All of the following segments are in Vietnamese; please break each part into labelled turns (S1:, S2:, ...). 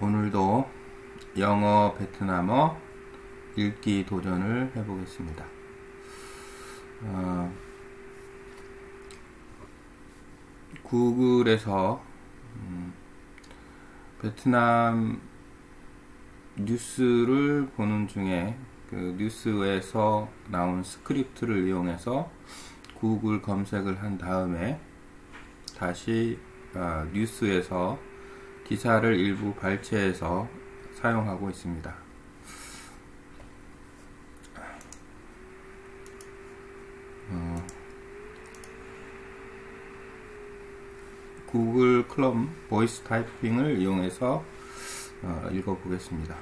S1: 오늘도 영어 베트남어 읽기 도전을 해보겠습니다. 구글에서 베트남 뉴스를 보는 중에 그 뉴스에서 나온 스크립트를 이용해서 구글 검색을 한 다음에 다시 뉴스에서 기사를 일부 발췌해서 사용하고 있습니다. 구글 클럼 보이스 타이핑을 이용해서 읽어보겠습니다.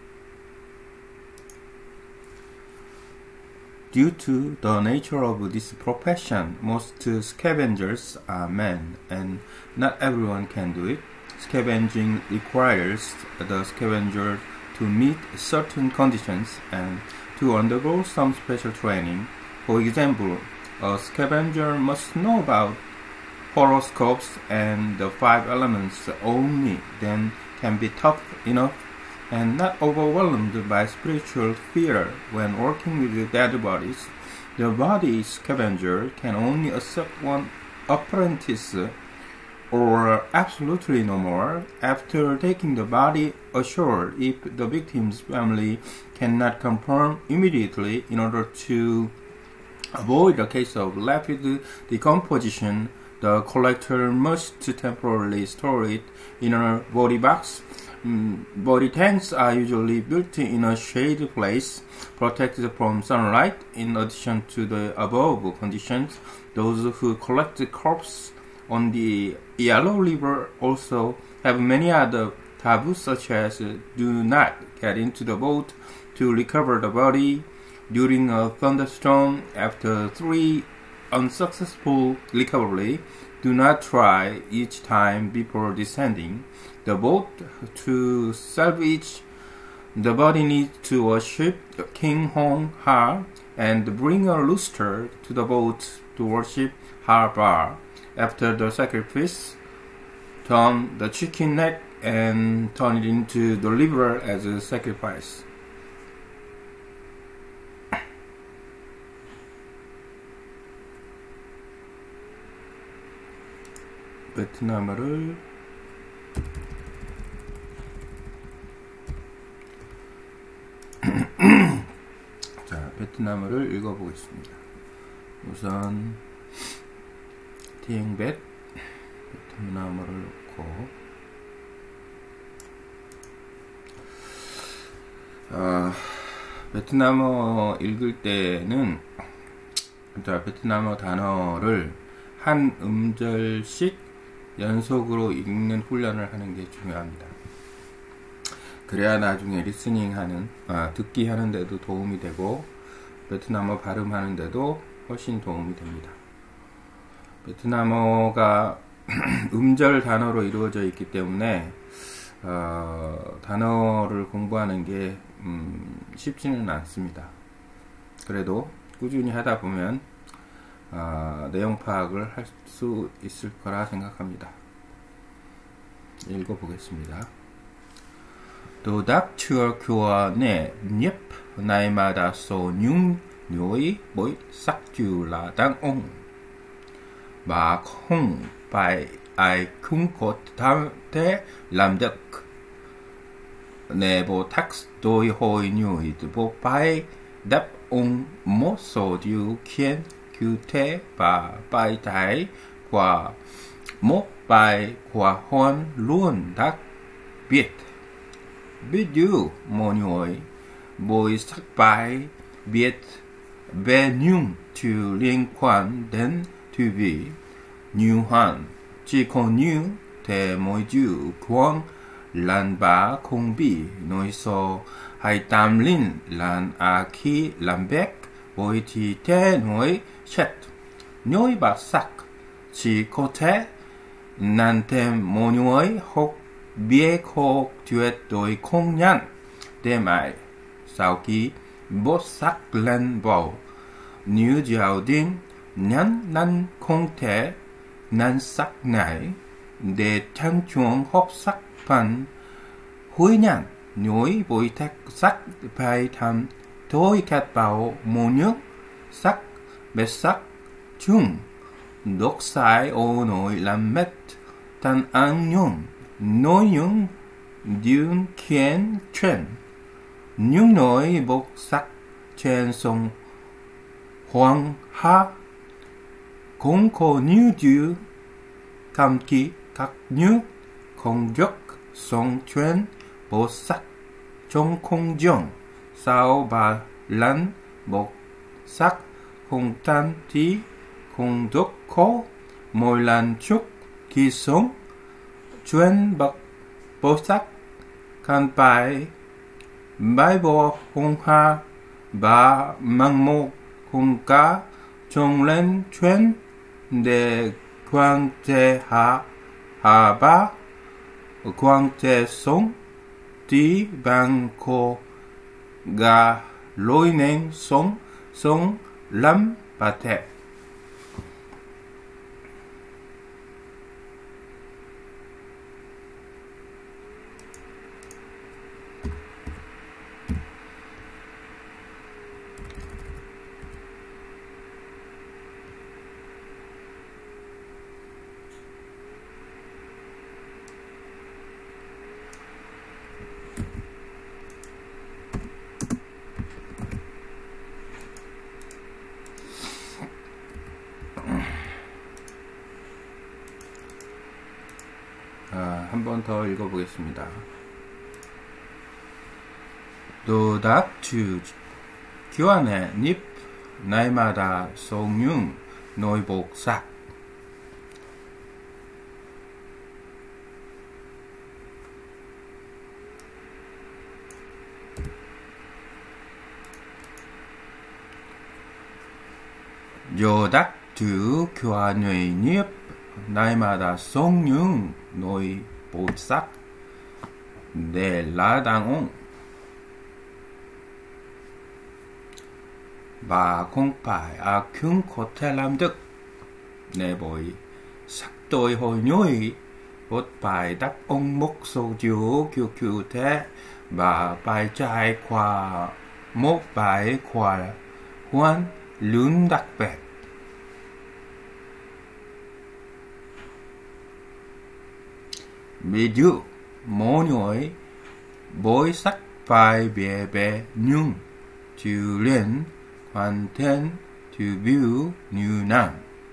S1: Due to the nature of this profession, most scavengers are men, and not everyone can do it. Scavenging requires the scavenger to meet certain conditions and to undergo some special training. For example, a scavenger must know about horoscopes and the 5 elements only, then can be tough enough and not overwhelmed by spiritual fear when working with dead bodies. The body scavenger can only accept one apprentice or absolutely no more. After taking the body ashore, if the victim's family cannot confirm immediately in order to avoid a case of rapid decomposition, the collector must temporarily store it in a body box. Body tanks are usually built in a shade place, protected from sunlight. In addition to the above conditions, those who collect the corpse on the Yellow River also have many other taboos, such as do not get into the boat to recover the body during a thunderstorm. After 3 unsuccessful recovery, do not try each time before descending the boat to salvage the body. Needs to worship King Hong Ha and bring a rooster to the boat to worship Ha Ba. After the sacrifice, turn the chicken neck and turn it into the liver as a sacrifice. 베트남어를 자, 베트남어를 읽어보겠습니다. 우선 티앵벳 베트남어를 넣고 베트남어 읽을 때는 베트남어 단어를 한 음절씩 연속으로 읽는 훈련을 하는 게 중요합니다. 그래야 나중에 리스닝 하는, 듣기 하는데도 도움이 되고 베트남어 발음하는데도 훨씬 도움이 됩니다. 베트남어가 음절 단어로 이루어져 있기 때문에 단어를 공부하는 게 쉽지는 않습니다. 그래도 꾸준히 하다 보면 내용 파악을 할 수 있을 거라 생각합니다. 읽어보겠습니다. Đồ chưa cua nè nhếp 날마다 số nhung nhối bối sắc chiều là đang ong mà không phải ai cũng có thể làm được. Nè bộ thắc đôi hồi nhồi bộ phải đáp ứng một số điều kiện cụ thể và bài giải của một bài khoa hoàn luôn đặc biệt. Ví dụ một người buổi sắc bài biết về những thứ liên quan đến thú vị như hạn chỉ có như thế mỗi chữ quan lan bá không bị nói số hay tam linh lan khi làm việc bởi thì thế nói chết nói bạc sắc chỉ có thể nan thêm một người hoặc biết hoặc tuyệt đối không nhận để mãi sau khi bớt sắc lên vào như giáo đình nhân nan không thể nan sắc này để tăng cường hấp sắc phần hối nhàn nhối bồi thác sắc bài tham thôi khát bảo mô nước sắc bết sắc chung đốc sai ô nội làm mét tan ăn nhung nói nhung dương khiến chuyện những nỗi bốc sắc trên sông hoàng hà cũng có như chữ cảm ký các nước không dốc sông chuyên bốc sắc trong không gian sao bà lăn bốc sắc không tan tí không đốc khó mỗi lần chúc khi sống chuyên bốc sắc can bài bài bộ hùng hà và mang mộ hùng ca trông lên chuyên để quang chế hạ ba quang chế sống tí bằng cô gà lối nên sống lắm bà thẹp. 한 번 더 읽어보겠습니다. 도닥추 교환의 잎 날마다 송융 노이복삭 도닥추 교환의 잎 날마다 송융 nồi bột sắc để lá đàn ông và không phải chúng có thể làm được để bồi sắc tôi hồi nhối một bài đáp ông mốc số chiếu kiểu thế và bài trai qua một bài qua hoan lớn đặc biệt. Ví dụ, mỗi người bối sắc phải bề bề nhưng chịu lên hoàn thành chịu biểu như nào.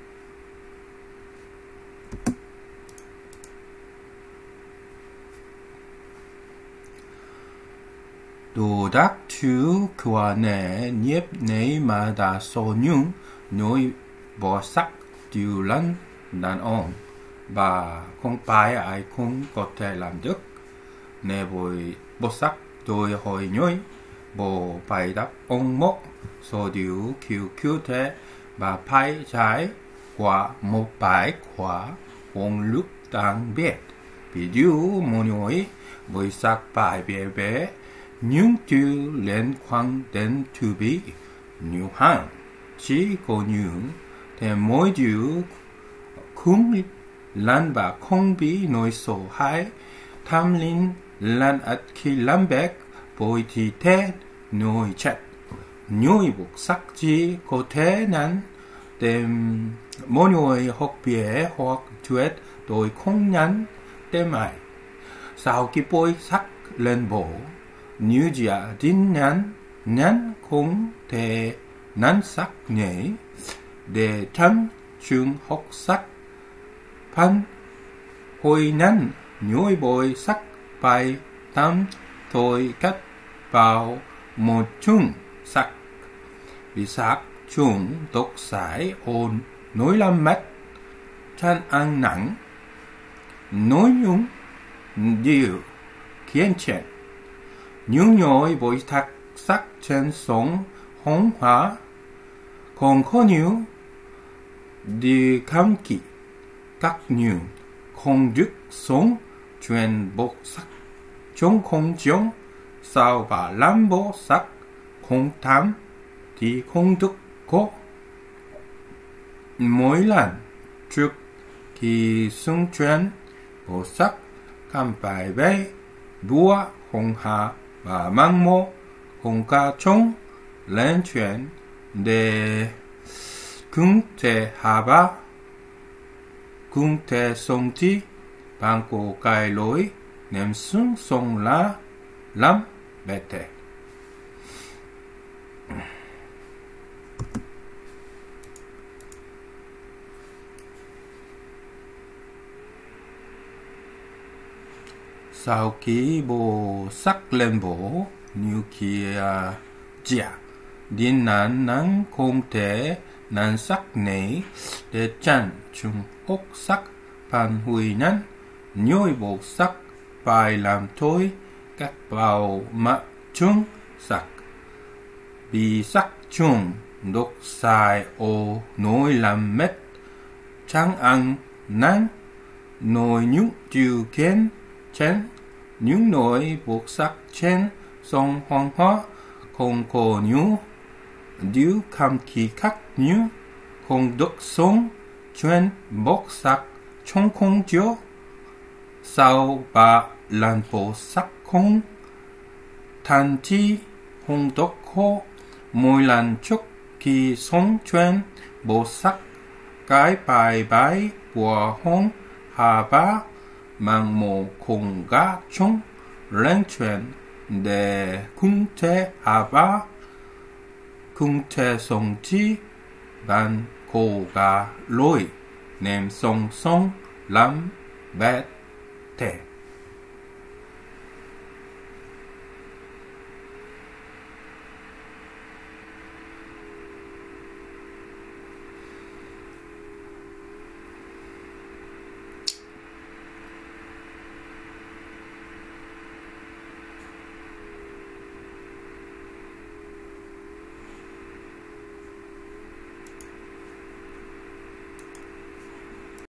S1: Đồ đắc chú của nẻ nhếp nấy mà đã so nhung nỗi bỏ sắc chịu lăn đàn ông. Và không phải ai cũng có thể làm được. Nếu với bộ sắc tôi hỏi nhối, bộ bài đáp ông mốc số điều kiểu thế và phải trái qua một bài khóa hồn lúc đặc biệt. Ví dụ một người với sắc bài bé bé nhưng chưa liên quan đến to be nhiều hàng chỉ có những thì mỗi điều không lan và không bị nỗi sợ hãi tham linh lan ắt khi làm việc bồi thì thế nỗi chết nỗi buộc sắc chỉ có thể nan để mỗi người học bia hoặc chuyện tôi không nhắn để mãi sau khi bồi sắc lên bộ như giả tin nhắn không thể nan sắc nhảy để thăm trường học sắc pan hồi nắn nhối bồi sắc bài tam thôi cắt vào một chung sắc vì sắc chung tốc sải ồn nối làm mắt chan ăn nắng nối nhung điều khiến chuyện những nhối bồi thác sắc trên sông hồng hóa còn có nhiều đi cảm kỵ các như không dứt sống truyền bốc sắc trong không giống sao và làm bộ sắc không tham thì không thức có mỗi lần trước khi xung truyền bộ sắc cảm bài bế vua hùng hạ và mang mô hùng ca chung lên chuyện để cung thể hạ ba cung thể sông chi bằng cổ cài lối ném xuống sông lá lắm bệ thể. Sau khi bố sắc lên bố như kia chả đến nạn nắng không thể nạn sắc này để chăn chung ốc sắc pan hủy nắn nhôi bộ sắc phải làm thôi các bào mạ chung sắc bị sắc chung độc sai ô nối làm mét trắng ăn nắng nồi nhúc chiều kiến chén những nỗi buộc sắc trên sông hoàng hóa không có nhú điếu cam kỳ khắc nhú không độc sông chuyên bốc sắc trong không chiếu sau ba lần bộ sắc không than chi không độc khô mỗi lần chúc kỳ sông chuyên bộ sắc cái bài bài của hông hà ba mang mồ khung gá chung lên chuyện để cung thể hạ ba cung thể sông chi bàn cổ gá lối ném sông sông lắm bét thể.